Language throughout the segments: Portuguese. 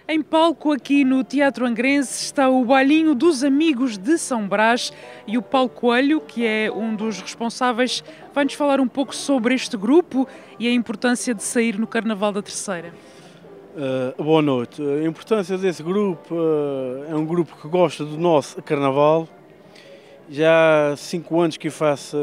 Em palco aqui no Teatro Angrense está o Bailinho dos Amigos de São Brás e o Paulo Coelho, que é um dos responsáveis, vai-nos falar um pouco sobre este grupo e a importância de sair no Carnaval da Terceira. Boa noite. A importância desse grupo é um grupo que gosta do nosso Carnaval. Já há 5 anos que faço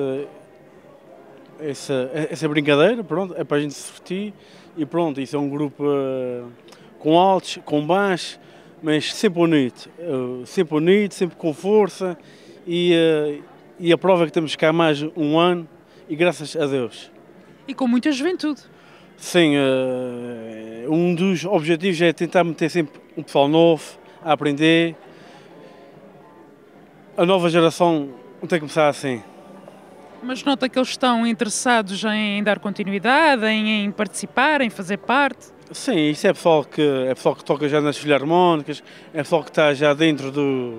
essa brincadeira, pronto, é para a gente se divertir e pronto, isso é um grupo com altos, com baixos, mas sempre unido, sempre com força e a prova é que temos cá mais um ano e graças a Deus. E com muita juventude. Sim, um dos objetivos é tentar meter sempre um pessoal novo a aprender. A nova geração tem que começar assim. Mas nota que eles estão interessados em dar continuidade, em participar, em fazer parte. Sim, isso é pessoal que toca já nas filarmónicas, é pessoal que está já dentro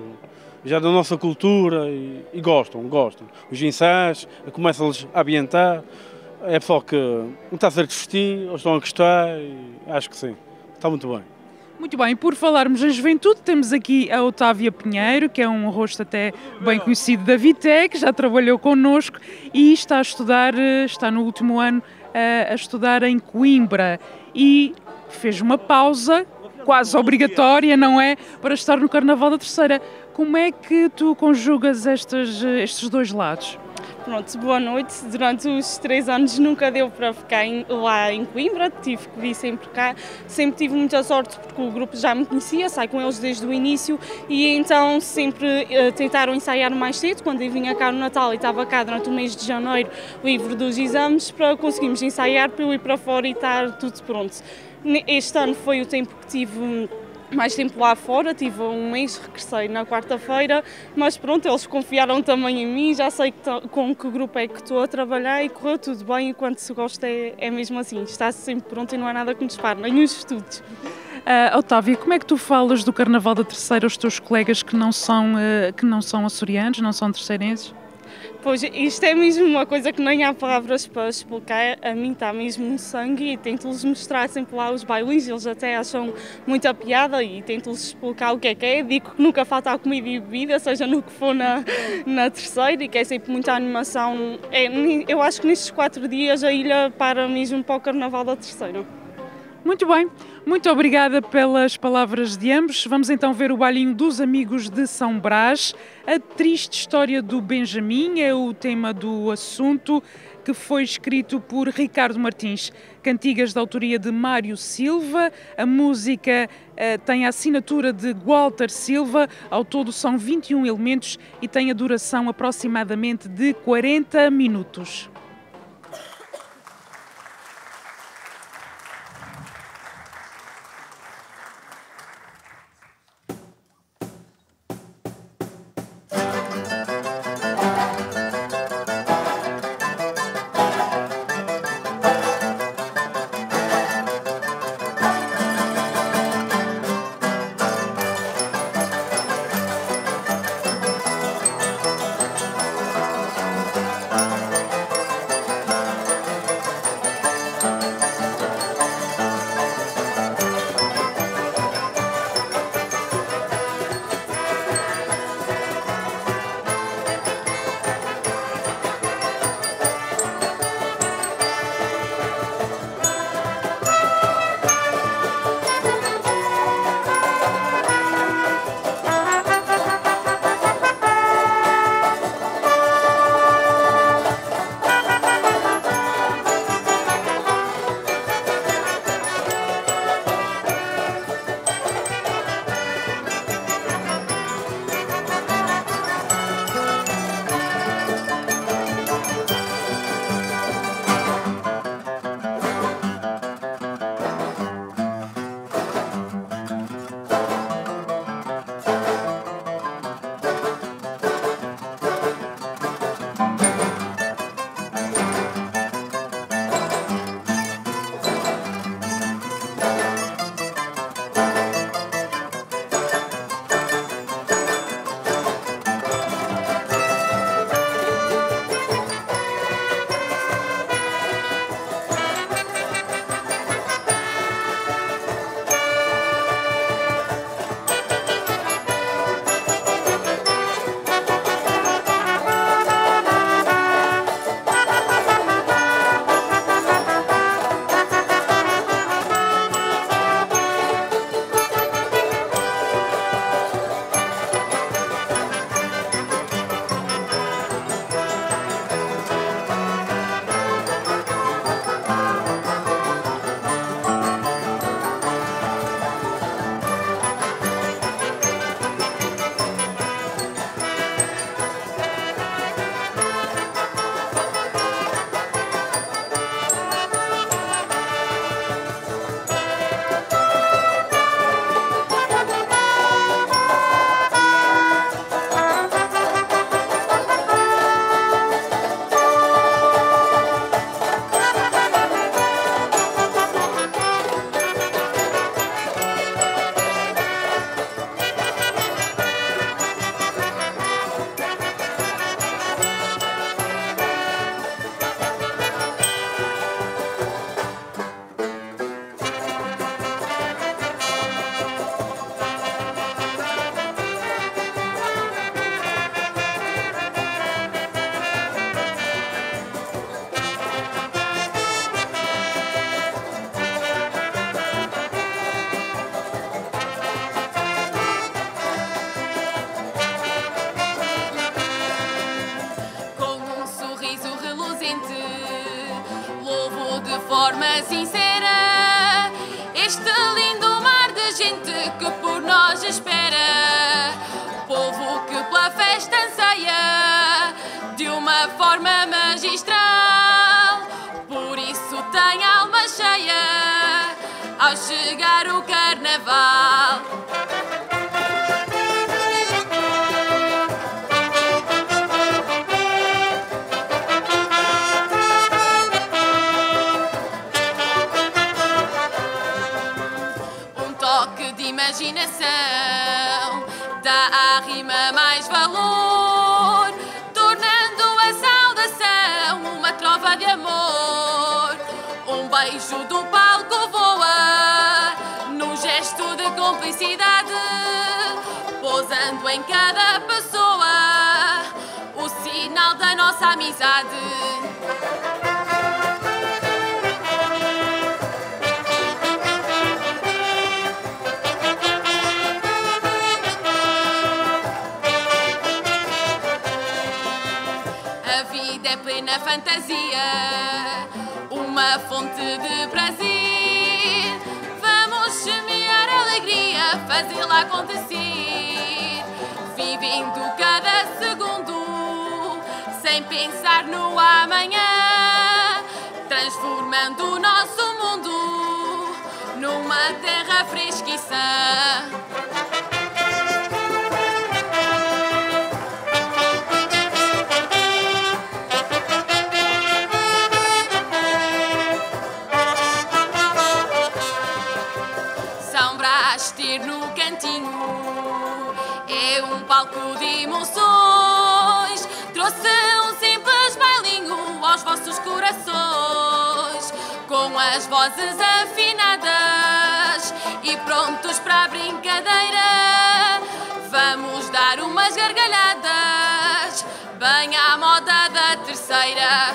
já da nossa cultura e gostam. Os ensaios, começam-lhes a ambientar, é pessoal que não está a ser divertir, eles estão a gostar e acho que sim, está muito bem. Muito bem, por falarmos em juventude, temos aqui a Otávia Pinheiro, que é um rosto até bem conhecido da Vitec, já trabalhou connosco e está a estudar, está no último ano a estudar em Coimbra e fez uma pausa, quase obrigatória, não é, para estar no Carnaval da Terceira. Como é que tu conjugas estes dois lados? Pronto, boa noite. Durante os 3 anos nunca deu para ficar lá em Coimbra, tive que vir sempre cá. Sempre tive muita sorte porque o grupo já me conhecia, saio com eles desde o início e então sempre tentaram ensaiar mais cedo. Quando eu vinha cá no Natal e estava cá durante o mês de janeiro, livre dos exames, para conseguirmos ensaiar para eu ir para fora e estar tudo pronto. Este ano foi o tempo que tive mais tempo lá fora, tive um mês, regressei na quarta-feira, mas pronto, eles confiaram também em mim, já sei com que grupo é que estou a trabalhar e correu tudo bem e quando se gosta é mesmo assim, está-se sempre pronto e não há nada que nos pare, nem os estudos. Otávia, como é que tu falas do Carnaval da Terceira aos teus colegas que não são açorianos, não são terceirenses? Pois, isto é mesmo uma coisa que nem há palavras para explicar, a mim está mesmo no sangue e tento-lhes mostrar sempre lá os bailinhos, eles até acham muita piada e tento-lhes explicar o que é, digo que nunca falta a comida e bebida, seja no que for na terceira e que é sempre muita animação, eu acho que nestes 4 dias a ilha para mesmo para o Carnaval da Terceira. Muito bem, muito obrigada pelas palavras de ambos. Vamos então ver o Bailinho dos Amigos de São Brás. A triste história do Benjamin é o tema do assunto, que foi escrito por Ricardo Martins. Cantigas da autoria de Mário Silva. A música tem a assinatura de Walter Silva. Ao todo são 21 elementos e tem a duração aproximadamente de 40 minutos. forma sincera este lindo mar de gente que por nós espera. Povo que pela festa anseia de uma forma magistral, por isso tem alma cheia ao chegar o carnaval. Imaginação dá à rima mais valor, tornando a saudação uma trova de amor. Um beijo do palco voa num gesto de cumplicidade, pousando em cada pessoa o sinal da nossa amizade. Plena fantasia, uma fonte de prazer. Vamos semear alegria, fazê-la acontecer, vivendo cada segundo, sem pensar no amanhã, transformando o nosso mundo numa terra fresca e sã. No cantinho é um palco de emoções, trouxe um simples bailinho aos vossos corações, com as vozes afinadas e prontos para a brincadeira. Vamos dar umas gargalhadas bem à moda da terceira.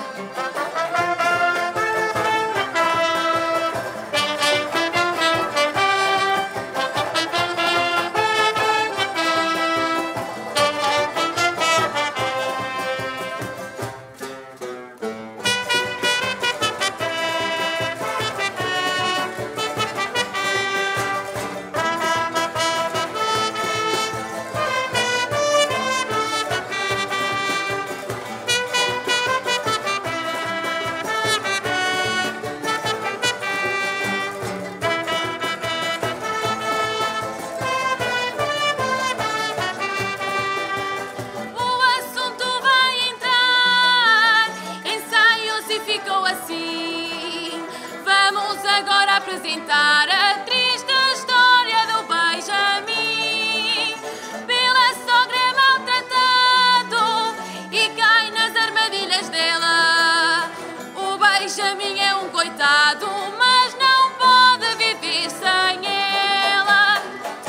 Apresentar a triste história do Benjamin. Pela sogra é maltratado e cai nas armadilhas dela. O Benjamin é um coitado, mas não pode viver sem ela.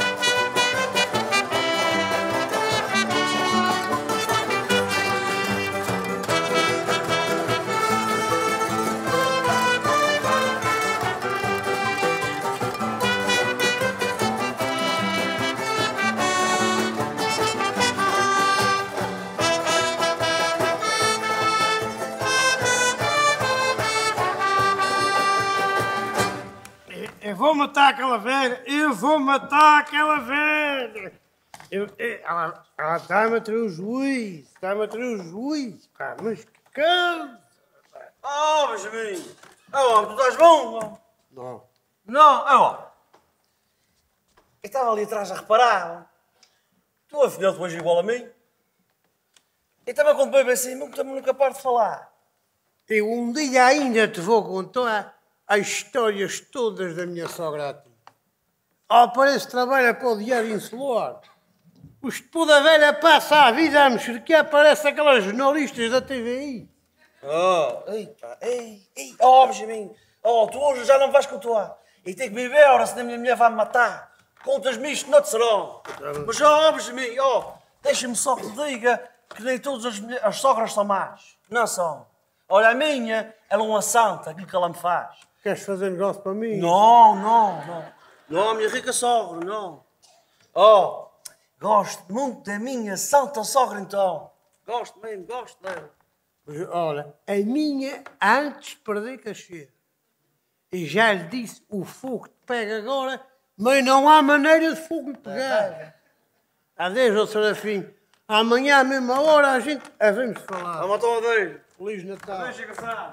Eu vou matar aquela velha! Eu vou matar aquela velha! Ela está-me a ter um juízo! Está-me a ter um juízo! Pá, mas que cansa! Oh, Benjamin! Oh, tu estás bom? Não. Não? Oh. Eu estava ali atrás a reparar. Tu, afinal, tu és igual a mim. E também quando bebo assim, também nunca paro de falar. Eu um dia ainda te vou contar as histórias todas da minha sogra a ti. Ao parece trabalha para o Diário Insular. O estudo da velha passa a vida a mexer que aparece aquelas jornalistas da TVI. Oh, oh, Benjamin. Oh, tu hoje já não vais contar. E tem que beber, ora, senão a minha mulher vai me matar. Contas-me isto, não te serão. Mas, oh, Benjamin, oh, deixa-me só que te diga que nem todas as sogras são más. Não são. Olha, a minha, ela é uma santa, aquilo que ela me faz. Queres fazer negócio para mim? Não, não, não. Não, minha rica sogra, não. Oh, gosto muito da minha santa sogra, então. Gosto mesmo, gosto dela. Mas, olha, a minha, antes de perder cachê, E já lhe disse, o fogo te pega agora, mas não há maneira de fogo me pegar. Adeus, ó Serafim. Amanhã à mesma hora a gente havemos falar. Vamos então, adeus. Feliz Natal. Adeus, chegação.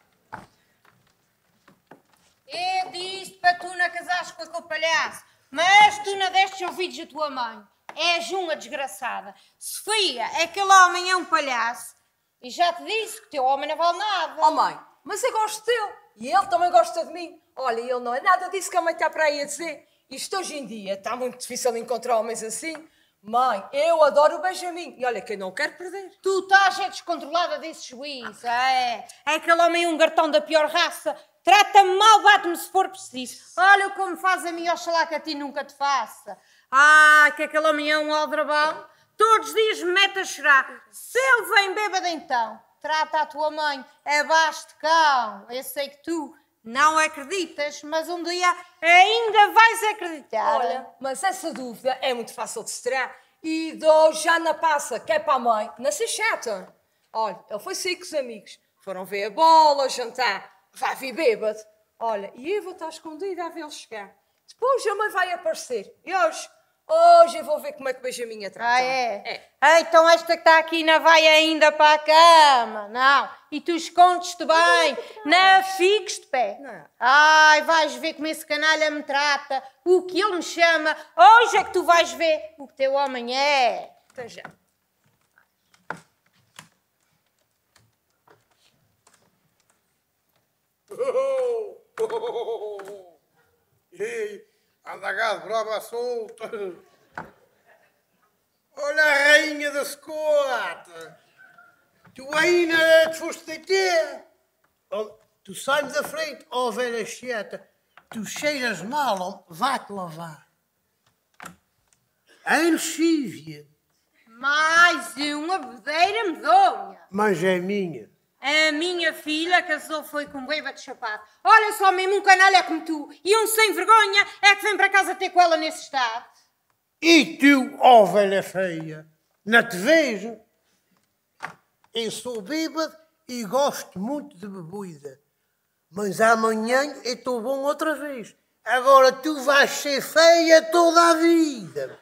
Eu disse para tu não casares com aquele palhaço, mas tu não destes ouvidos a tua mãe. És uma desgraçada. Sofia, aquele homem é um palhaço. E já te disse que teu homem não vale nada. Oh mãe, mas eu gosto dele. E ele também gosta de mim. Olha, ele não é nada disso que a mãe está para aí a dizer. Isto hoje em dia está muito difícil encontrar homens assim. Mãe, eu adoro o Benjamin. E olha que eu não quero perder. Tu estás descontrolada desse juízo. É aquele homem um gartão da pior raça. Trata-me mal, bate-me se for preciso. Olha como faz a mim, oxalá que a ti nunca te faça. Que aquele homem é um aldrabão. Todos os dias me mete a chorar. Se ele vem bêbado então, trata a tua mãe abaixo de cão. Eu sei que tu não acreditas, mas um dia ainda vais acreditar. Olha, mas essa dúvida é muito fácil de se tirar. E dou já na passa, que é para a mãe, não se chata. Olha, ele foi sair com os amigos. Foram ver a bola, jantar. Vai vir bêbado. Olha, e eu vou estar escondida a vê-lo chegar. Depois a mãe vai aparecer. E hoje eu vou ver como é que o Benjamin a trata. É? Então esta que está aqui não vai ainda para a cama, não. E tu escondes-te bem, não fiques de pé. Não. Vais ver como esse canalha me trata, o que ele me chama. Hoje é que tu vais ver o que teu homem é. Até já. Ei, anda gado, brava solta. Olha a rainha da secota. Tu ainda te foste deitar. Tu sai-me da frente, ó velha cheta. Tu cheiras mal, vá-te lavar. A enxívia. Mais uma bedeira medonha. Mas é minha. A minha filha casou foi com um bêbado de chapado. Olha só mesmo um canalha como tu e um sem vergonha é que vem para casa ter com ela nesse estado. E tu, ó velha feia, não te vejo? Eu sou bêbado e gosto muito de bebida. Mas amanhã eu estou bom outra vez. Agora tu vais ser feia toda a vida.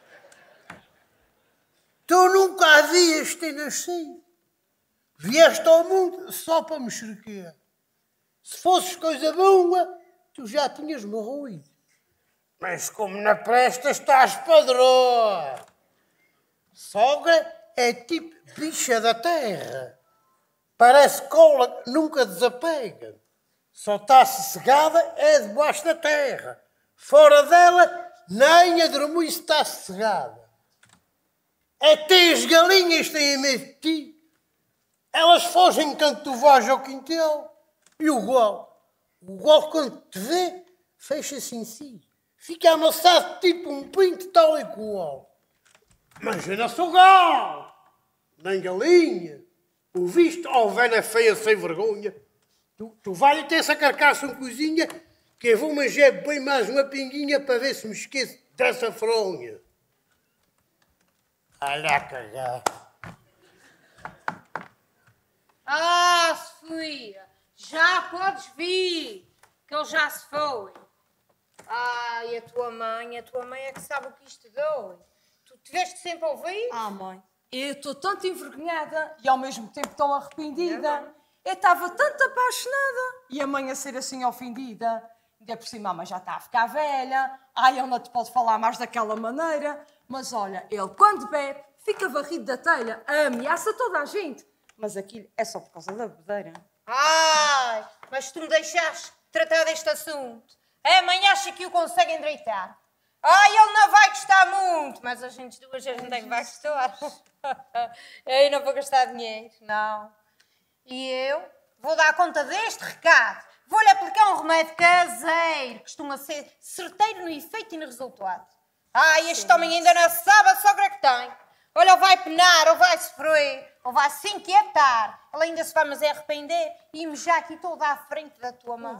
Tu nunca havias ter nascido. Vieste ao mundo só para me xerquear. Se fosses coisa boa, tu já tinhas morrido. Mas como não prestas, estás padrão. Sogra é tipo bicha da terra. Parece cola que nunca desapega. Só está sossegada é debaixo da terra. Fora dela, nem a dormir está sossegada. Até as galinhas têm medo de ti. Elas fogem quando tu vais ao quintal. E o galo quando te vê, fecha-se em si. Fica amassado tipo um pinto tal e qual. Mas eu não sou galo, nem galinha. Ouviste, ó velha feia sem vergonha? Tu vai ter essa carcaça em cozinha, que eu vou manjar bem mais uma pinguinha para ver se me esqueço dessa fronha. Olha a cagar. Sofia, já podes vir, que ele já se foi. E a tua mãe é que sabe o que isto dói. Tu tiveste sempre a ouvir? Mãe, eu estou tanto envergonhada e ao mesmo tempo tão arrependida. Eu estava tanto apaixonada e a mãe a ser assim ofendida. Ainda por cima a mãe já está a ficar velha. Ele não te pode falar mais daquela maneira. Mas olha, ele quando bebe, fica varrido da telha, ameaça toda a gente. Mas aquilo é só por causa da bebedeira. Mas tu me deixaste tratar deste assunto. A mãe acha que o consegue endireitar. Ele não vai gostar muito, mas a gente duas, a gente é que vai gostar. Eu não vou gastar dinheiro, não. E eu vou dar conta deste recado. Vou-lhe aplicar um remédio caseiro, que costuma ser certeiro no efeito e no resultado. Este homem ainda não sabe a sogra que tem. Olha, ou vai penar, ou vai sofrer, ou vai se inquietar. Ela ainda se vai mas é arrepender e me já aqui toda à frente da tua mão.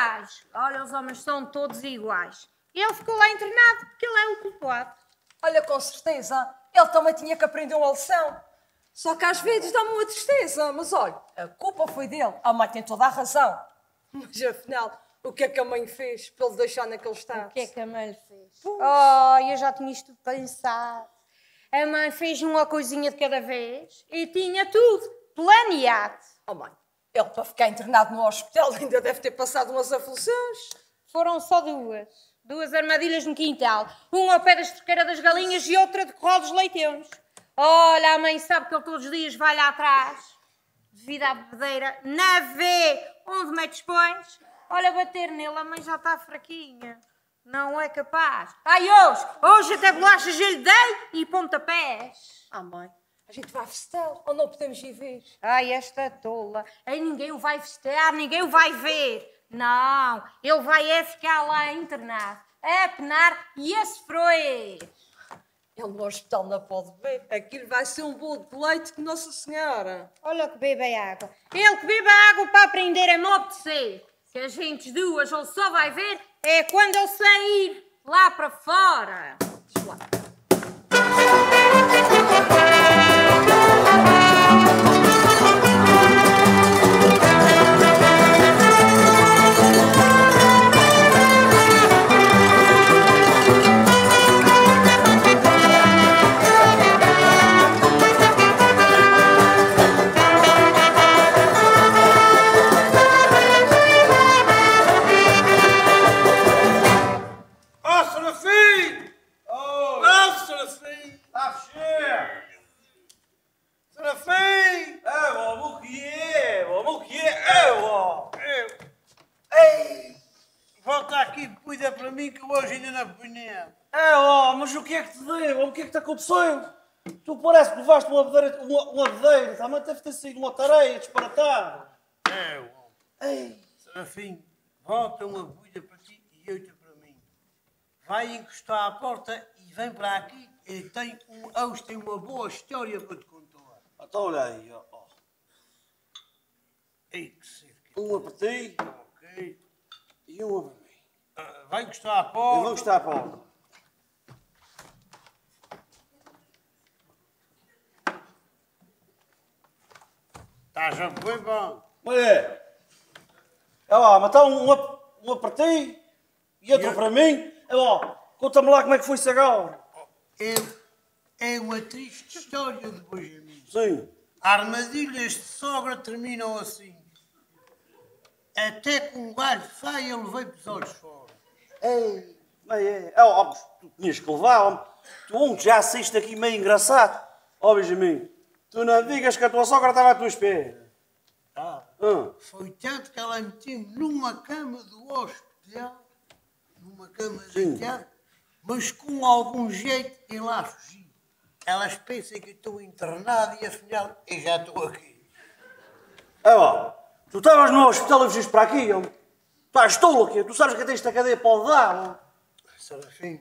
iguais. Olha, os homens são todos iguais. Ele ficou lá internado porque ele é o culpado. Olha, com certeza, ele também tinha que aprender uma lição. Só que às vezes dá-me uma tristeza. Mas olha, a culpa foi dele. A mãe tem toda a razão. Mas afinal, o que é que a mãe fez para ele deixar naquele estado? O que é que a mãe lhe fez? Oh, eu já tinha isto pensado. A mãe fez uma coisinha de cada vez e tinha tudo planeado. Oh mãe, ele para ficar internado no hospital ainda deve ter passado umas aflições. Foram só duas. Duas armadilhas no quintal. Uma ao pé da esterqueira das galinhas e outra de corral dos leitões. Olha, a mãe sabe que ele todos os dias vai lá atrás, devido à bebedeira, na V, onde mete pões. Olha, bater nele, a mãe já está fraquinha. Não é capaz. Ai, hoje até bolachas eu lhe dei e pontapés. Ah mãe, a gente vai festejar ou não podemos ir ver? Ai, esta tola. Aí ninguém o vai festejar, ninguém o vai ver. Não, ele vai é ficar lá internado, a penar e a sofrer. Ele no hospital não pode beber. Aquilo vai ser um bolo de leite de Nossa Senhora. Olha que bebe água. Ele que bebe água para aprender a me obedecer. Se a gente duas ele só vai ver é quando ele sair lá para fora. Deixa lá. Mas o que é que te deu? O que é que te aconteceu? Tu parece que levaste uma bedeira, também deve ter sido uma tareia disparatada. Ei, Serafim, volta uma agulha para ti e outra para mim. Vai encostar à porta e vem para aqui. Hoje tem uma boa história para te contar. Então olha aí, ó. Ei, que cerca. Uma para ti Ok. e uma para mim. Vai encostar à porta. Eu vou encostar à porta. Tá, já foi bom. Olha, mas está uma para ti e outra para mim. Conta-me lá como é que foi isso agora. É uma triste história de Benjamin. Sim. Armadilhas de sogra terminam assim. Até que um galho feio ele veio pelos olhos fora. Ei, tu tinhas que levar. Tu já assiste aqui meio engraçado. Benjamin, tu não digas que a tua sogra estava à tua espera. Foi tanto que ela meteu-me numa cama do hospital, numa cama Sim. deitada, mas com algum jeito eu lá fugi. Elas pensam que eu estou internado e afinal eu já estou aqui. Tu estavas no hospital e fugiste para aqui, Tu estás tolo aqui, tu sabes que tens esta cadeia pode dar, Serafim,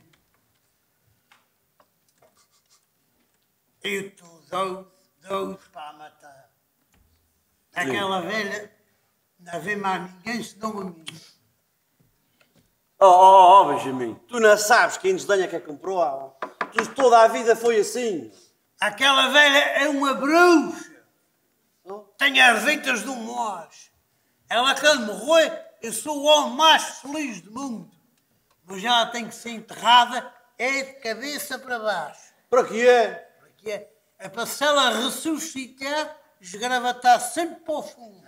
eu estou doido para a matar. Aquela velha não vê mais ninguém senão a mim. Benjamin, tu não sabes quem desdenha que a comprou, Tu toda a vida foi assim. Aquela velha é uma bruxa. Tem as ventas do Moás. Ela quando morrer, eu sou o homem mais feliz do mundo. Mas ela tem que ser enterrada é de cabeça para baixo. Para que é? Para que é? É para se ela ressuscitar, esgravatar sempre para o fundo.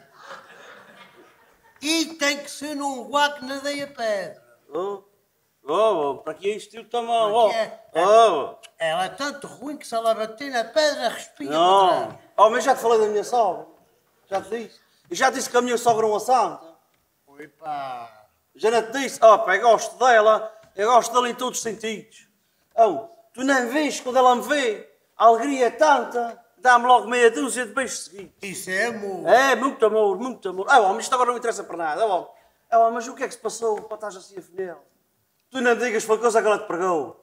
E tem que ser num guaco que nadeia pedra. Para que é isto também? Ela é tanto ruim que se ela bater na pedra, respira para Não. trás. Mas já te falei da minha sogra. Já te disse. E já disse que a minha sogra é uma santa. Oi, pá. Já não te disse. Eu gosto dela. Eu gosto dela em todos os sentidos. Tu não vês quando ela me vê. A alegria é tanta. Dá-me logo meia dúzia de beijos seguidos. Isso é amor. É, muito amor, muito amor. Mas isto agora não interessa para nada. Mas o que é que se passou para estás assim a afinal? Tu não digas foi coisa que ela te pregou.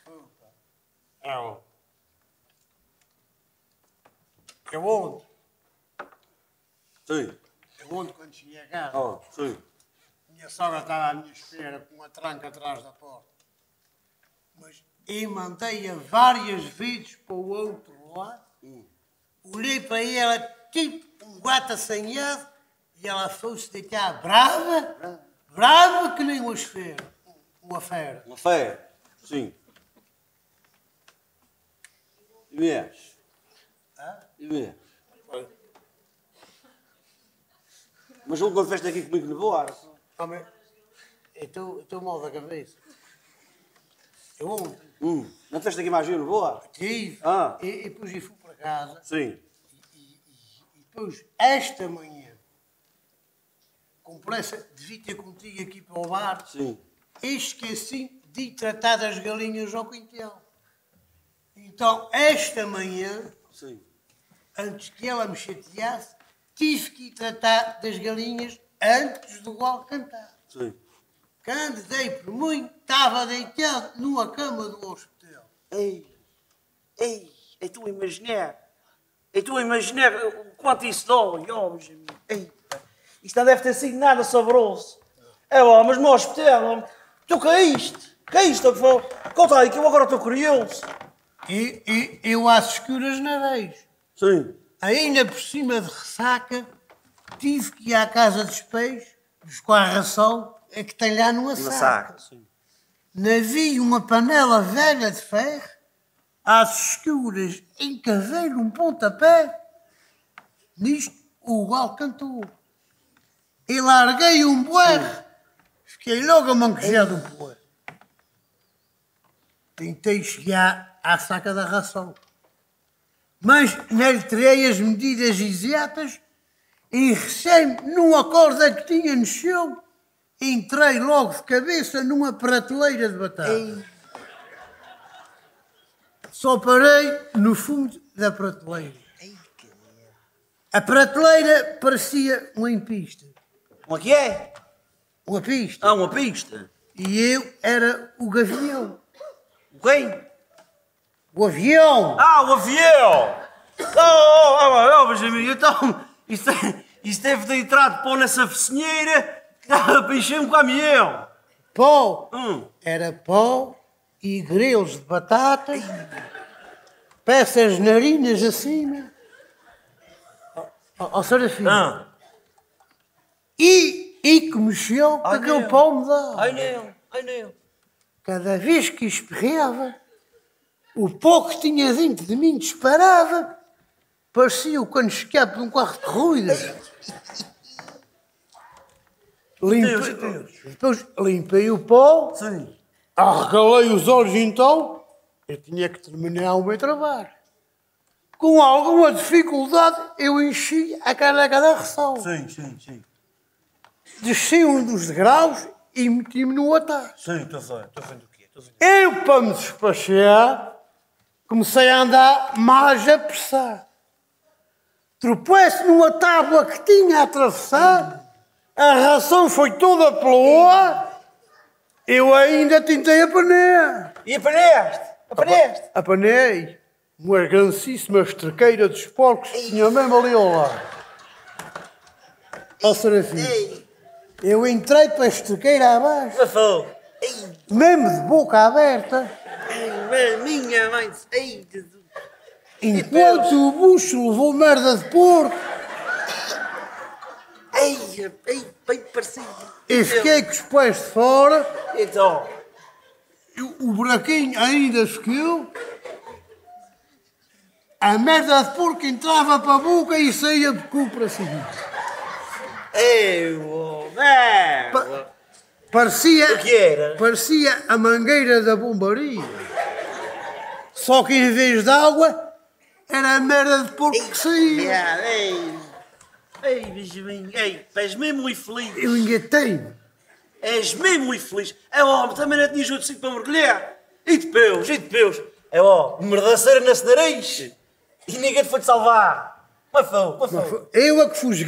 Eu onde? Sim. Eu onde quando cheguei a casa. Sim. minha sogra estava à minha espera com uma tranca atrás da porta. Mas eu mandei-a várias vezes para o outro lado. Olhei para ela tipo um gato assanhado e ela foi-se deitar brava, brava que nem uma fera. Uma fera. Uma fera? Sim. E vês? E vês? Mas ele quando feste aqui comigo no voar. Homem, eu estou mal da cabeça. Eu ontem Não feste aqui mais eu no voar? tive e depois eu fui para casa. Sim. E depois, esta manhã, com pressa, devia ter contigo aqui para o bar. Sim. Esqueci de tratar das galinhas ao quintal. Então, esta manhã, Sim. antes que ela me chateasse, tive que ir tratar das galinhas antes do galo cantar. Sim. Quando dei por mim, estava deitado numa cama do hospital. Ei, estou a imaginar. Estou a imaginar o quanto isso dói, homens. Ei, isto não deve ter sido nada saboroso. Mas no hospital, tu caíste. Caíste, conta aí que eu agora estou curioso. E eu às escuras nadei. Sim. Ainda por cima de ressaca, tive que ir à casa dos peixes, buscar a ração, que tem lá numa saca. Sim. Navio uma panela velha de ferro, às escuras, encavei um pontapé. Nisto, o galo cantou. E larguei um buerro. Fiquei logo a manquejar do buerro. Tentei chegar à saca da ração. Mas não lhe tirei as medidas exatas e recém-me numa corda que tinha no chão, entrei logo de cabeça numa prateleira de batata. Só parei no fundo da prateleira. A prateleira parecia uma empista. Uma que é? Uma pista. Ah, uma pista. E eu era o gavião. Quem? O avião. Ah, o avião! Benjamin, então, isso deve ter entrado pó nessa focinheira que dava para encher um caminhão. Pó. Era pó e grelos de batata, peças narinas acima. Ó, Serafim. E que mexeu que aquele pó me dá. Ai não. Cada vez que espirrava, o pó que tinha dentro de mim disparava. Parecia o cano escape de um carro de ruídas. Depois limpei o pó, arregalei os olhos então, eu tinha que terminar o meu trabalho. Com alguma dificuldade, eu enchi a caneca da ração. Sim. Desci um dos degraus e meti-me no atalho. Sim, estou vendo o quê? Eu, para me despachar, comecei a andar mais apressado. Tropecei numa tábua que tinha a atravessar, a ração foi toda pelo ar, eu ainda tentei apanear. E apanhaste? Apanei uma grandíssima estrequeira dos porcos que tinha mesmo ali ao lado. Ó Serafim, eu entrei para a estrequeira abaixo, mesmo de boca aberta, Minha mãe, enquanto o bucho levou merda de porco. bem parecido. E fiquei com os pés de fora, Então, o buraquinho ainda ficou, a merda de porco entrava para a boca e saía de cu para cima. Parecia, O que era? parecia a mangueira da bombaria. Só que em vez de água, era a merda de porco que saía. Benjamin, és mesmo muito feliz. Eu engatei-me. És mesmo muito feliz. Homem, também não tinha ajuda de para mergulhar. E depois. Merdaceira nesse nariz. E ninguém te foi te salvar. Mas foi. Eu é que fui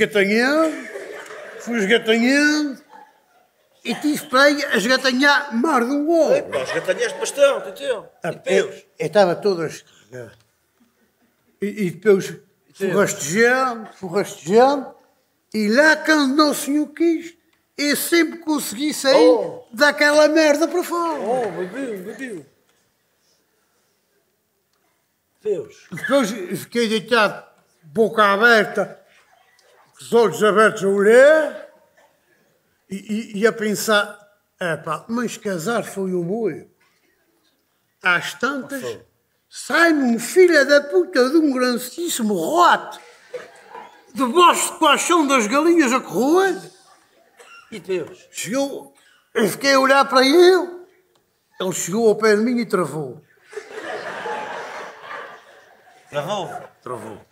esgatanhando, e tive para aí a esgatanhar mais de um gol. Esgatanhaste bastante, então. E depois? Eu estava todo a escorregar. E depois fui rastejando, e lá quando não se o quis, e sempre consegui sair daquela merda para fora. Oh, bebeu. Deus. Depois fiquei deitado, boca aberta, com os olhos abertos a olhar e a pensar, mas casar foi o moio. Às tantas, sai-me um filho da puta de um grandíssimo rato, debaixo do caixão das galinhas a correr. E Deus? Chegou, eu fiquei a olhar para ele chegou ao pé de mim e travou. Travou.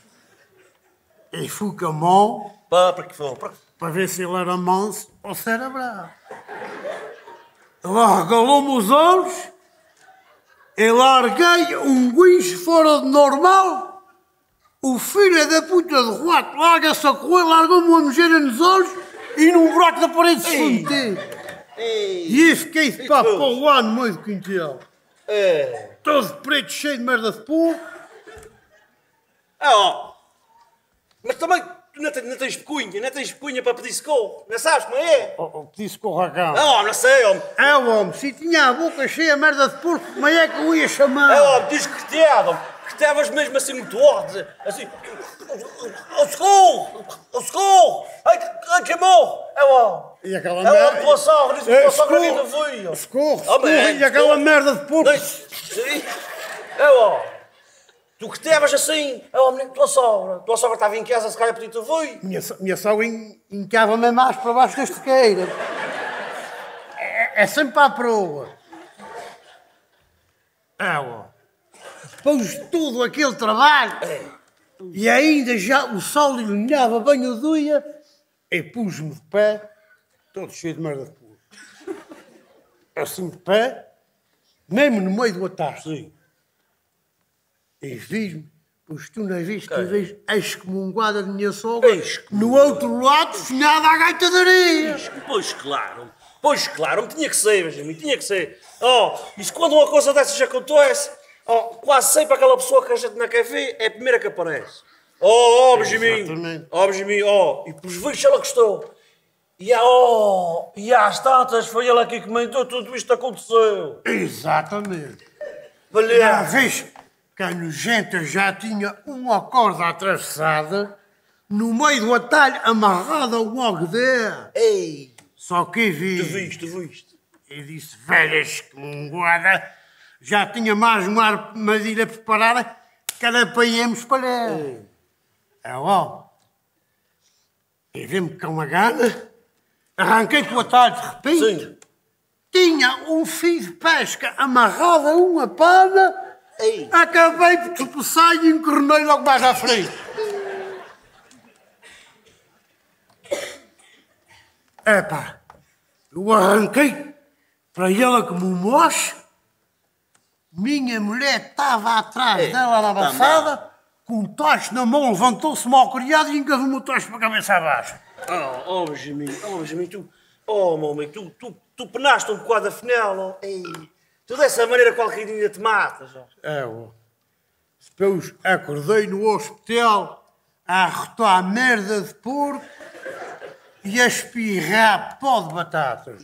E fui com a mão Para que foi? para ver se ele era manso ou se era bravo. Ele arregalou-me os olhos e larguei um guincho fora de normal. O filho da puta do rato larga-se a correr, largou-me uma nojeira nos olhos e num buraco da parede se meteu. E eu fiquei de papo para lá no meio do quintal. Todo preto, cheio de merda de pó. Mas também tu não tens pecunha para pedir socorro. Não sabes como é? Pedi socorro a cão. Não sei, homem. Homem, se tinha a boca cheia de merda de porco, como é que eu ia chamar? Homem, diz que te homem. Que estavas mesmo assim muito ordem. Assim. Socorro! Ai, que morro! E aquela merda. Tua sogra, disse que tua sogra ainda foi. Socorro! E aquela merda de porco. Tu que estavas assim, tua sogra estava em casa, se calhar pedir-te foi. Minha sogra encava-me mais para baixo da estequeira. É sempre para a proa. Depois de todo aquele trabalho, e ainda já o sol iluminava bem o dia, e pus-me de pé, todo cheio de merda de porco. Assim de pé, mesmo no meio do atalho. Sim. E vi-me, pois tu não viste que vejo a excomunguada da minha sogra, no outro lado, finada à gaita de areia. Pois claro, tinha que ser, Benjamin, tinha que ser. Isso quando uma coisa dessas acontece, quase sempre aquela pessoa que a gente não quer ver é a primeira que aparece. Benjamin, e por vistos ela gostou. E às tantas foi ela aqui que comentou tudo isto aconteceu. Exatamente. Valeu. Vês que a nojenta já tinha uma corda atravessada, no meio do atalho amarrada a um algodão. Ei! Só que vi. Tu viste. E disse, velha excomunguada, já tinha mais uma armadilha preparada que era para irmos para ela. E vi-me com uma gana, arranquei para o atalho de repente. Sim. Tinha um fio de pesca amarrado a uma pana. Acabei por tropeçar e encornei logo mais à frente. Eu arranquei para ela como um mocho. Minha mulher estava atrás dela na baçada, com um tacho na mão, levantou-se mal criado e engasou-me o tacho para a cabeça abaixo. Benjamin, tu penaste um bocado afinal. Tu dessa maneira qualquer dia te matas. Depois acordei no hospital a arrotar merda de porco e a espirrar pó de batatas.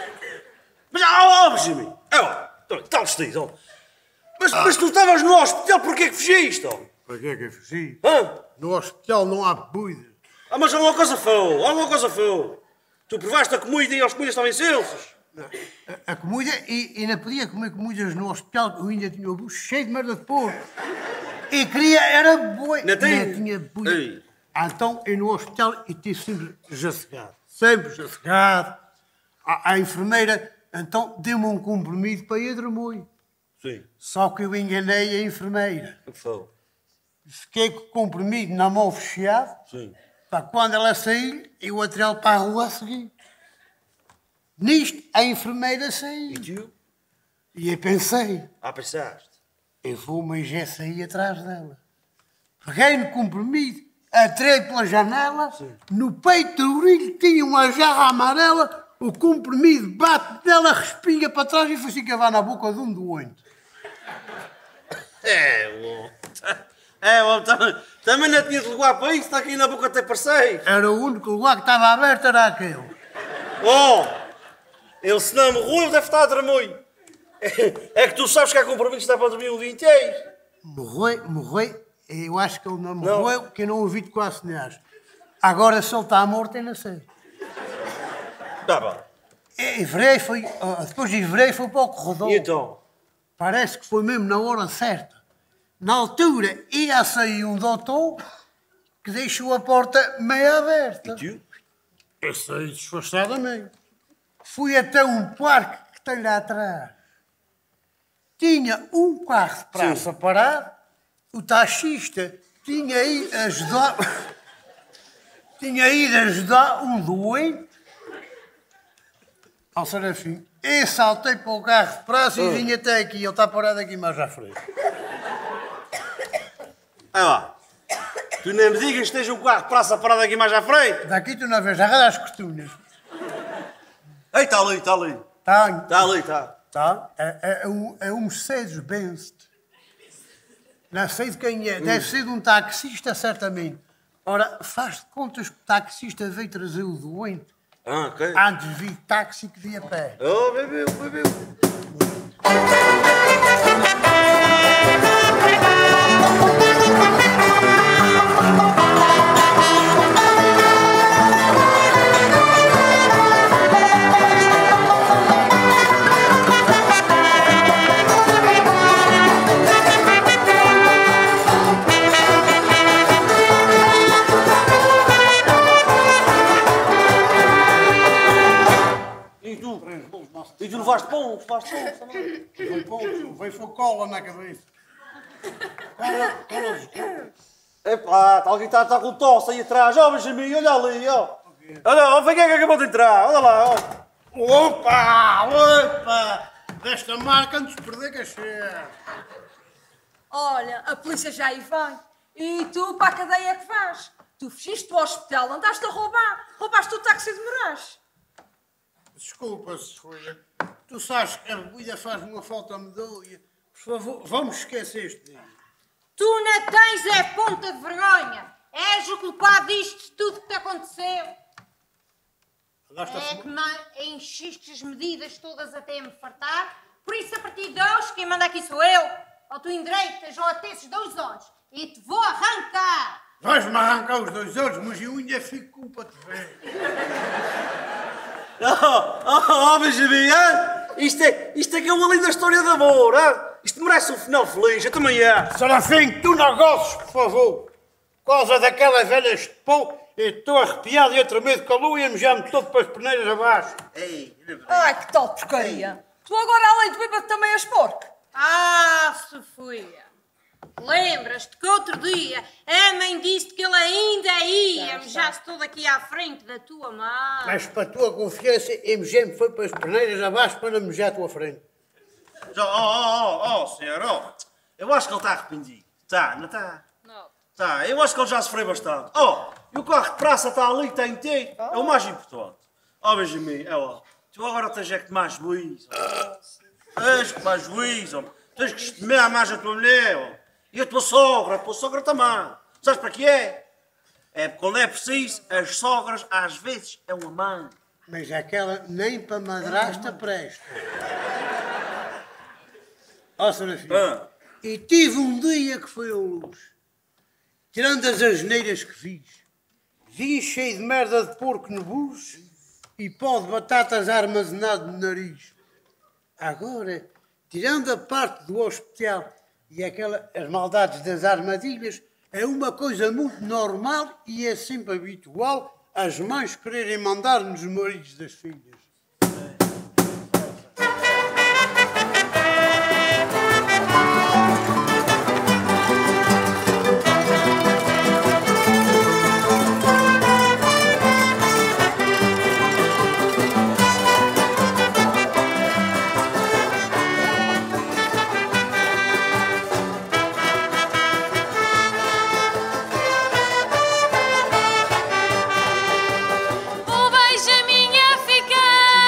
Mas, Benjamin, tal vestido. Mas tu estavas no hospital, porquê que fugiste? Para que é que eu fugi? No hospital não há bebida. Mas alguma coisa foi. Tu provaste a comida e as comidas estavam incensos. A comida, e não podia comer comidas no hospital, eu ainda tinha o bucho cheio de merda de porco. E queria, era boi. Não tinha boi. Então, eu no hospital, e tive sempre jassegado. A enfermeira, então, deu-me um comprimido para ir dormir. Sim. Só que eu enganei a enfermeira. O que foi? Fiquei com o comprimido na mão fechado. Sim. Para quando ela sair, eu atirei para a rua a seguir. Nisto, a enfermeira saiu. E tu? E eu pensei. Pensaste? Eu vou, mas já saí atrás dela. Peguei no comprimido, atirei pela janela, no peito do brilho tinha uma jarra amarela, o comprimido bate nela, respinga para trás e foi-se cavar na boca de um doente. Também não tinha de lugar para isso, está aqui na boca até parecei. Era o único lugar que estava aberto, era aquele. Oh! Ele se não morreu, deve estar a dormir. É que tu sabes que há compromisso que está para dormir o dia inteiro. Morreu. Eu acho que ele não morreu, que eu não ouvi de quase nada. Agora, se ele está morto, eu não sei. Tá bom. Depois de virei, foi para o corredor. E então? Parece que foi mesmo na hora certa. Na altura, ia sair um doutor que deixou a porta meio aberta. E tu? Eu saí disfarçadamente. Fui até um parque que tem lá atrás. Tinha um carro de praça parado. O taxista tinha ido ajudar... um doente. Ao Serafim. Eu saltei para o carro de praça e vim até aqui. Ele está parado aqui mais à frente. Aí lá. Tu nem me digas que esteja um carro de praça parado aqui mais à frente. Daqui tu não vês nada às costumes. Ei, está ali. Está ali. Tá? É um Mercedes-Benz. Não sei de quem é. Deve ser de um taxista, certamente. Ora, faz de contas que o taxista veio trazer o doente. Ok. Antes vi táxi que vi a pé. Oh, bebeu. E tu levaste pão, também. Veio cola na cabeça. Epá, alguém está com tosse aí atrás. Ó, Benjamin, olha ali, ó. Olha, quem é que acabou de entrar? Olha lá, ó. Opa! Desta marca antes de perder cachê. Olha, a polícia já aí vem. E tu, para a cadeia que vais? Tu fugiste do hospital, andaste a roubar. Roubaste o táxi de Moraes. Desculpa, Sofia. Tu sabes que a bebida faz uma falta medonha. Por favor, vamos esquecer este dia. Tu não tens é ponta de vergonha. És o culpado disto tudo que te aconteceu. É que enchiste as medidas todas até me fartar. Por isso, a partir de hoje, quem manda aqui sou eu. Ou tu endireitas ou até esses 2 olhos. E te vou arrancar. Vais-me arrancar os 2 olhos, mas eu ainda fico com para te ver. Benjamin, isto é que é uma linda história de amor, hein? Isto merece um final feliz, eu também é. Serafim, tu não gozes, por favor. Por causa daquelas velhas de pão, eu estou arrepiado e a tremer de calor e a mejar-me todo para as peneiras abaixo. Ai, que tal porcaria. Tu agora, além de bêbado, também és porco. Ah, Sofia. Lembras-te que outro dia a mãe disse que ele ainda ia mejar-se todo aqui à frente da tua mãe. Mas para a tua confiança, a mejar-me foi para as peneiras abaixo para não mejar à tua frente. Senhor, eu acho que ele está arrependido. Não está? Não. Tá, eu acho que ele já sofreu bastante. E o carro de praça está ali, está inteiro. É o mais importante. Benjamin, tu agora tens é que tomar juízo. Tens que tomar juízo. Tens que estimar mais a tua mulher. E a tua sogra também. Sabes para que é? É porque quando é preciso, as sogras às vezes é uma mãe. Mas aquela nem para madrasta presta. Serafim. E tive um dia que foi a luz. Tirando as asneiras que fiz. Vi cheio de merda de porco no bucho e pó de batatas armazenado no nariz. Agora, tirando a parte do hospital e as maldades das armadilhas, é uma coisa muito normal e é sempre habitual as mães quererem mandar nos maridos das filhas. O Benjamin a ficar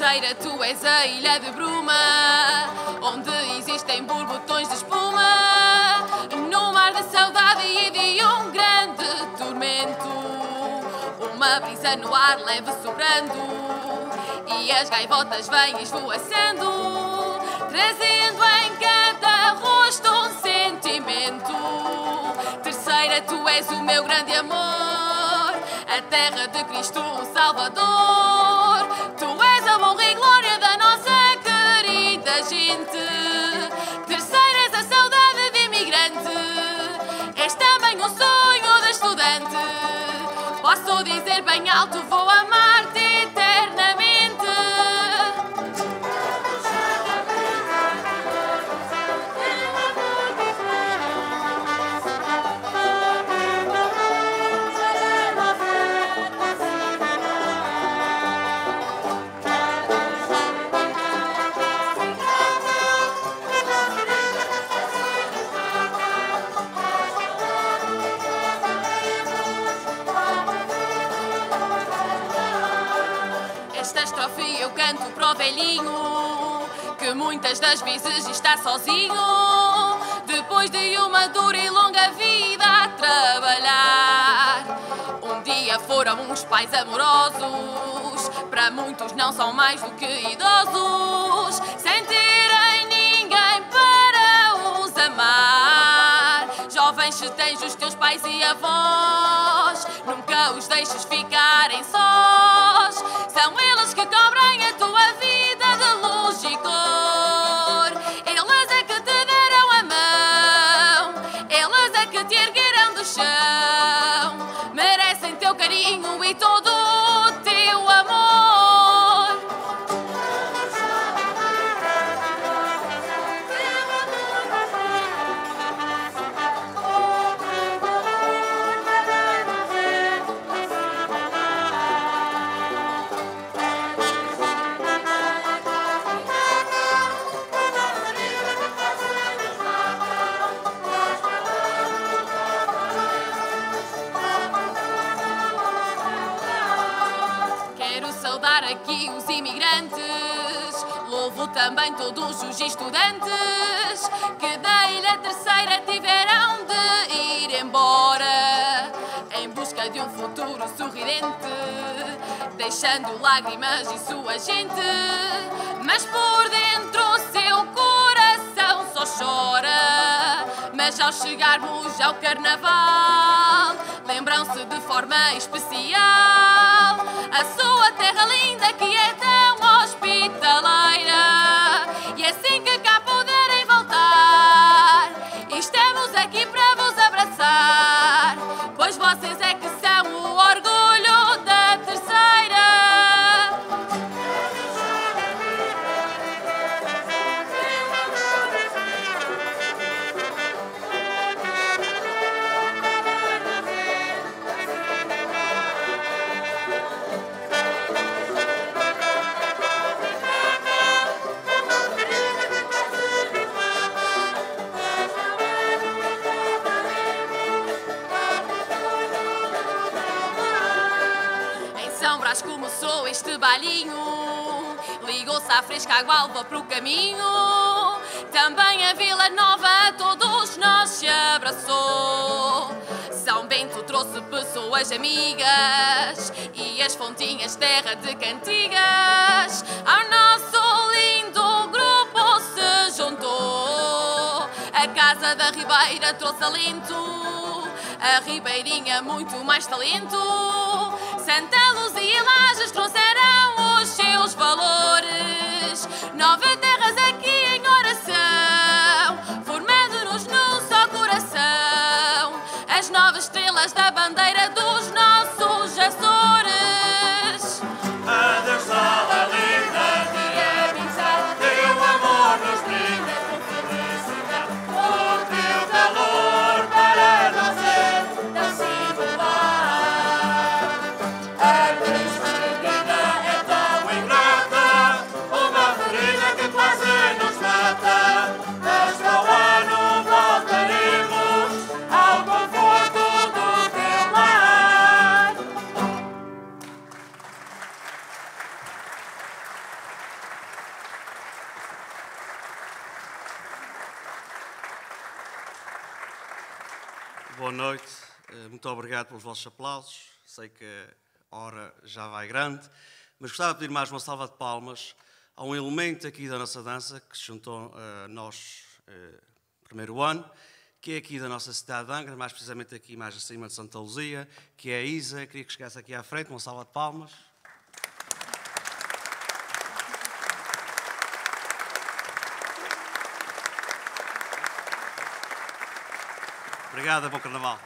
Terceira, tu és a ilha de bruma, onde existem borbotões de espuma, no mar de saudade e de um grande tormento. Uma brisa no ar leve soprando, e as gaivotas vêm esvoaçando, trazendo em cada rosto um sentimento. Terceira, tu és o meu grande amor, a terra de Cristo o Salvador. Tu és a honra e glória da nossa querida gente. Terceira, és a saudade de imigrante, és também um sonho de estudante. Posso dizer bem alto, vou amar-te eternamente. Esta estrofe eu canto para o velhinho, que muitas das vezes está sozinho, depois de uma dura e longa vida a trabalhar. Um dia foram uns pais amorosos, para muitos não são mais do que idosos, sem terem ninguém para os amar. Jovens, se tens os teus pais e avós, nunca os deixes ficarem sós. São eles que cobrem a tua vida de luz e cor. Eles é que te deram a mão, eles é que te ergueram do chão. Merecem teu carinho e todo o teu amor. Quero saudar aqui os imigrantes, louvo também todos os estudantes que da Ilha Terceira tiveram de ir embora em busca de um futuro sorridente, deixando lágrimas e sua gente, mas por dentro o seu coração só chora. Mas ao chegarmos ao Carnaval, lembram-se de forma especial a sua terra linda que é tão hospitaleira. E assim que cá puderem voltar, estamos aqui para vos abraçar, pois vocês é que são o orgulho da Terceira. Começou este bailinho, ligou-se à fresca água alva para o caminho. Também a Vila Nova a todos nós se abraçou. São Bento trouxe pessoas amigas e as fontinhas terra de cantigas ao nosso lindo grupo se juntou. A Casa da Ribeira trouxe alento, a Ribeirinha muito mais talento. Santa Luzia e Lajes trouxeram os seus valores. 9 terras aqui em oração, formando-nos num só coração. As 9 estrelas da bandeira dos nossos Açores. A dançada linda que é pisar, teu amor nos brinda com felicidade. O teu calor para nós é tão singular. A boa noite. Muito obrigado pelos vossos aplausos. Sei que a hora já vai grande, mas gostava de pedir mais uma salva de palmas a um elemento aqui da nossa dança que se juntou a nós primeiro ano, que é aqui da nossa cidade de Angra, mais precisamente aqui mais acima de Santa Luzia, que é a Isa. Queria que chegasse aqui à frente, uma salva de palmas. Obrigado, bom carnaval.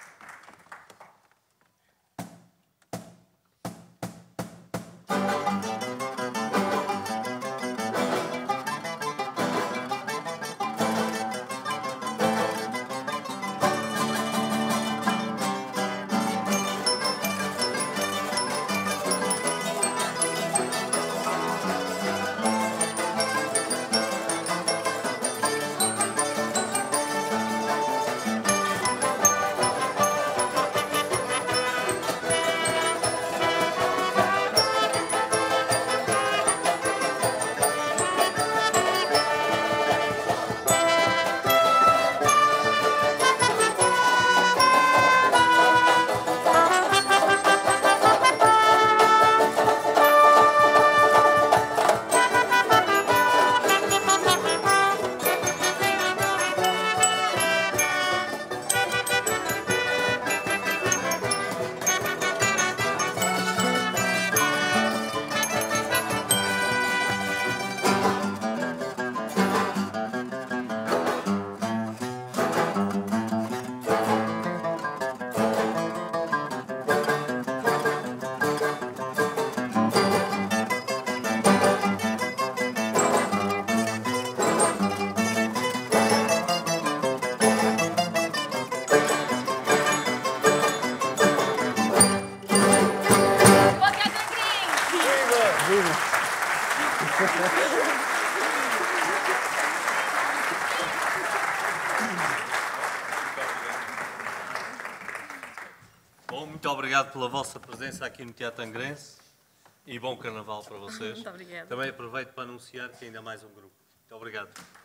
Bom, muito obrigado pela vossa presença aqui no Teatro Angrense e bom carnaval para vocês. Muito obrigada. Também aproveito para anunciar que ainda há mais um grupo. Muito obrigado.